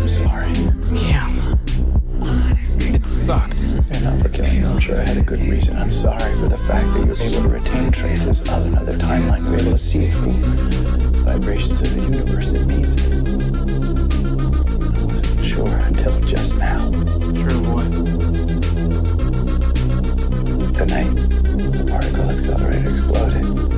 I'm sorry. Yeah. It sucked. And not for killing you. I'm sure I had a good reason. I'm sorry for the fact that you're able to retain traces of another timeline. You're able to see through vibrations of the universe. It means it. I wasn't sure until just now. Sure of what? The night the particle accelerator exploded.